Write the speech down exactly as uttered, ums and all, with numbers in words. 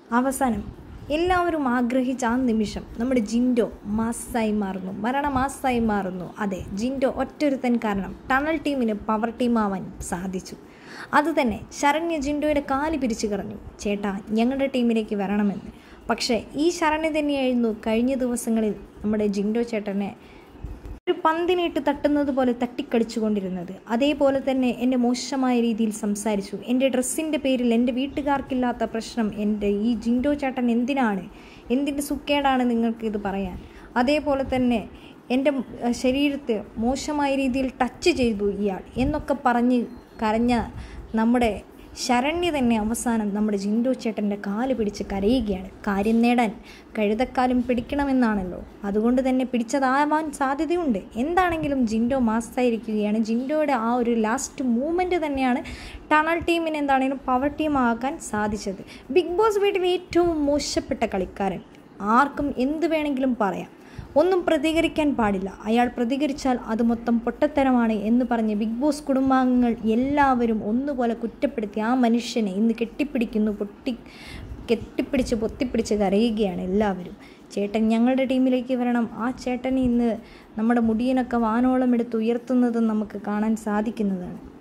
അവസാനം എല്ലാവരും ആഗ്രഹിച്ച ആ നിമിഷം നമ്മുടെ ജിൻഡോ മാസ്സായി മാറുന്നു, മരണ മാസ്സായി മാറുന്നു. അതെ, ജിൻഡോ ഒറ്റൊരുത്തൻ കാരണം ടണൽ ടീമിന് പവർ ടീമാവാൻ സാധിച്ചു. അതുതന്നെ ശരണ്യ ജിൻഡോയുടെ കാല് പിരിച്ചു കളഞ്ഞു, ചേട്ടാ ഞങ്ങളുടെ ടീമിലേക്ക് വരണമെന്ന്. പക്ഷേ ഈ ശരണ്യ തന്നെയായിരുന്നു കഴിഞ്ഞ ദിവസങ്ങളിൽ നമ്മുടെ ജിൻഡോ ചേട്ടനെ ഒരു പന്തിനിട്ട് തട്ടുന്നത് പോലെ തട്ടിക്കളിച്ചു കൊണ്ടിരുന്നത്. അതേപോലെ തന്നെ എന്നെ മോശമായ രീതിയിൽ സംസാരിച്ചു. എൻ്റെ ഡ്രസ്സിൻ്റെ പേരിൽ എൻ്റെ വീട്ടുകാർക്കില്ലാത്ത പ്രശ്നം എൻ്റെ ഈ ജിൻഡോ ചേട്ടൻ എന്തിനാണ്, എന്തിൻ്റെ സുക്കേടാണ് നിങ്ങൾക്ക് ഇത് പറയാൻ? അതേപോലെ തന്നെ എൻ്റെ ശരീരത്തെ മോശമായ രീതിയിൽ ടച്ച് ചെയ്തു ഇയാൾ എന്നൊക്കെ പറഞ്ഞ് കരഞ്ഞ നമ്മുടെ ശരണ്യ തന്നെ അവസാനം നമ്മുടെ ജിൻഡോ ചേട്ടൻ്റെ കാല് പിടിച്ച് കരയുകയാണ്. കാര്യം നേടാൻ കഴുതക്കാലും പിടിക്കണമെന്നാണല്ലോ, അതുകൊണ്ട് തന്നെ പിടിച്ചതാവാൻ സാധ്യതയുണ്ട്. എന്താണെങ്കിലും ജിൻഡോ മാസ്സായിരിക്കുകയാണ്. ജിൻഡോയുടെ ആ ഒരു ലാസ്റ്റ് മൂവ്മെൻറ്റ് തന്നെയാണ് ടണൽ ടീമിന് എന്താണെങ്കിലും പവർ ടീം ആക്കാൻ സാധിച്ചത്. ബിഗ് ബോസ് വീട്ടിലെ ഏറ്റവും മോശപ്പെട്ട കളിക്കാരൻ, ആർക്കും എന്ത് വേണമെങ്കിലും പറയാം, ഒന്നും പ്രതികരിക്കാൻ പാടില്ല, അയാൾ പ്രതികരിച്ചാൽ അത് മൊത്തം പൊട്ടത്തരമാണ് എന്ന് പറഞ്ഞ് ബിഗ് ബോസ് കുടുംബാംഗങ്ങൾ എല്ലാവരും ഒന്നുപോലെ കുറ്റപ്പെടുത്തി ആ മനുഷ്യനെ ഇന്ന് കെട്ടിപ്പിടിക്കുന്നു, പൊട്ടി കെട്ടിപ്പിടിച്ച് പൊത്തിപ്പിടിച്ച് കരയുകയാണ് എല്ലാവരും. ചേട്ടൻ ഞങ്ങളുടെ ടീമിലേക്ക് വരണം. ആ ചേട്ടനെ ഇന്ന് നമ്മുടെ മുടിയനൊക്കെ വാനോളം എടുത്ത് ഉയർത്തുന്നതും നമുക്ക് കാണാൻ സാധിക്കുന്നതാണ്.